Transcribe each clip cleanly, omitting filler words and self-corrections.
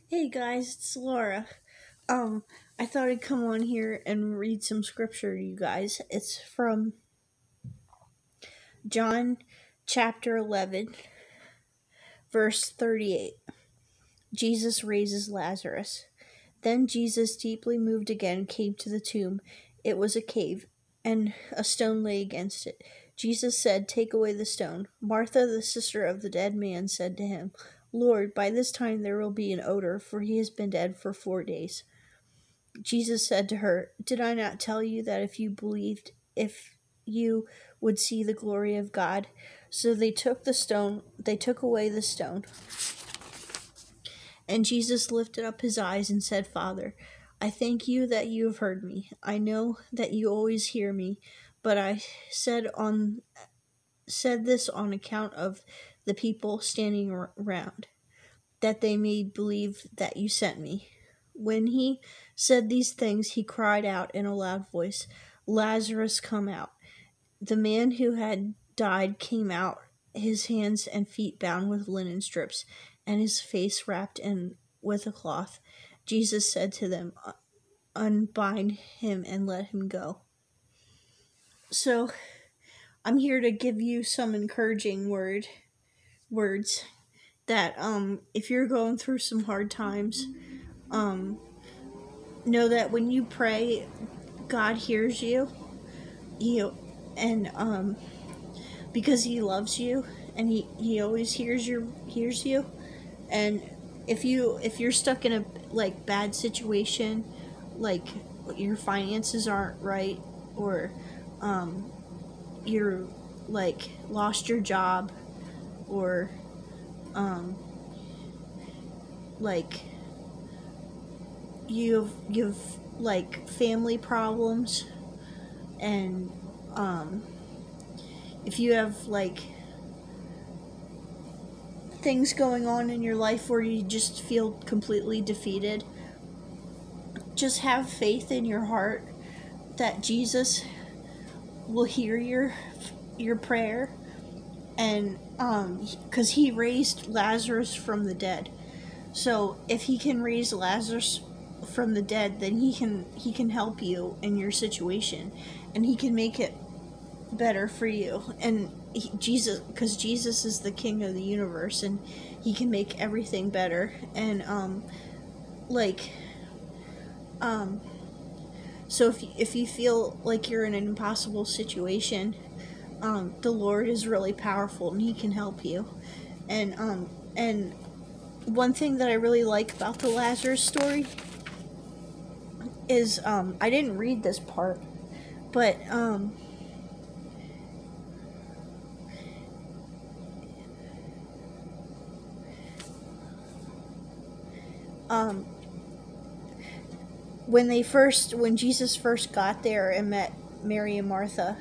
Hey guys, it's Laura. Um, I thought I'd come on here and read some scripture to you guys. It's from John chapter 11, verse 38. Jesus raises Lazarus. Then Jesus, deeply moved again, came to the tomb. It was a cave, and a stone lay against it. Jesus said, "Take away the stone." Martha, the sister of the dead man, said to him, "Lord, by this time there will be an odor, for he has been dead for 4 days." Jesus said to her, "Did I not tell you that if you believed, if you would see the glory of God?" So they took away the stone. And Jesus lifted up his eyes and said, "Father, I thank you that you have heard me. I know that you always hear me, but I said this on account of the people standing around, that they may believe that you sent me." When he said these things, he cried out in a loud voice, "Lazarus, come out." The man who had died came out, his hands and feet bound with linen strips, and his face wrapped in with a cloth. Jesus said to them, "Unbind him and let him go." So I'm here to give you some encouraging words that if you're going through some hard times, know that when you pray, God hears you. And because he loves you, and he always hears you. And if you're stuck in a bad situation, like your finances aren't right, or you're lost your job, or like you've family problems, and if you have things going on in your life where you just feel completely defeated, just have faith in your heart that Jesus will hear your prayer, and because he raised Lazarus from the dead. So if he can raise Lazarus from the dead, then he can help you in your situation, and he can make it better for you. And because Jesus is the King of the universe, and he can make everything better. And so if you feel like you're in an impossible situation, the Lord is really powerful, and he can help you. And one thing that I really like about the Lazarus story is, I didn't read this part, but when Jesus first got there and met Mary and Martha,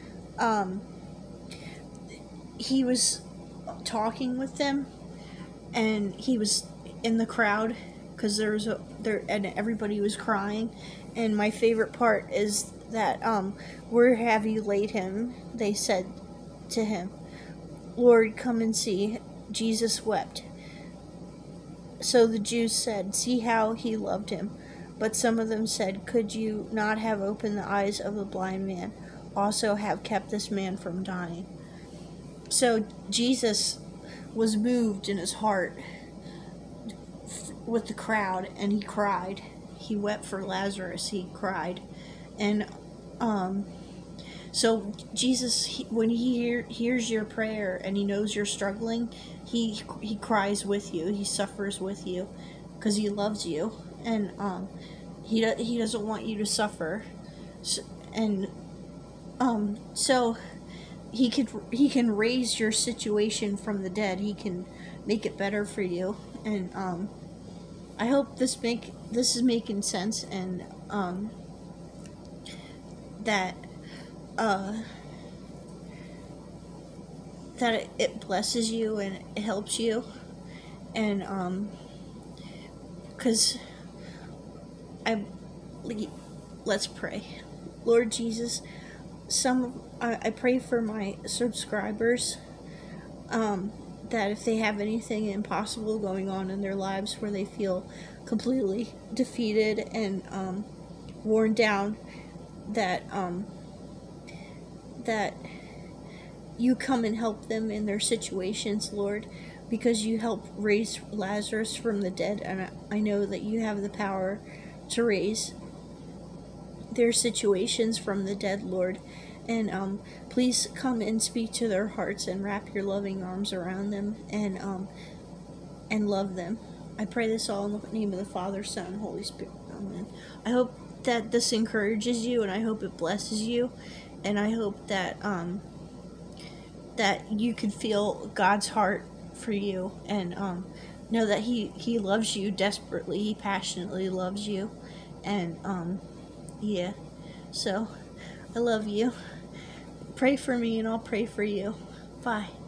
he was talking with them, and he was in the crowd because and everybody was crying. And my favorite part is that, "Where have you laid him?" they said to him. "Lord, come and see." Jesus wept. So the Jews said, "See how he loved him." But some of them said, "Could you not have opened the eyes of the blind man? Also have kept this man from dying." So Jesus was moved in his heart with the crowd, and he cried. He wept for Lazarus. He cried. And so Jesus, when he hears your prayer and he knows you're struggling, he cries with you. He suffers with you because he loves you, and he doesn't want you to suffer. So he can raise your situation from the dead. He can make it better for you. And I hope this is making sense, and that it blesses you and it helps you. And because let's pray. Lord Jesus, I pray for my subscribers, that if they have anything impossible going on in their lives where they feel completely defeated and worn down, that that you come and help them in their situations, Lord, because you helped raise Lazarus from the dead, and I know that you have the power to raise their situations from the dead, Lord. And please come and speak to their hearts and wrap your loving arms around them and love them. I pray this all in the name of the Father, Son, and Holy Spirit. Amen. I hope that this encourages you, and I hope it blesses you, and I hope that that you can feel God's heart for you, and know that He loves you desperately. He passionately loves you, and yeah. So I love you. Pray for me, and I'll pray for you. Bye.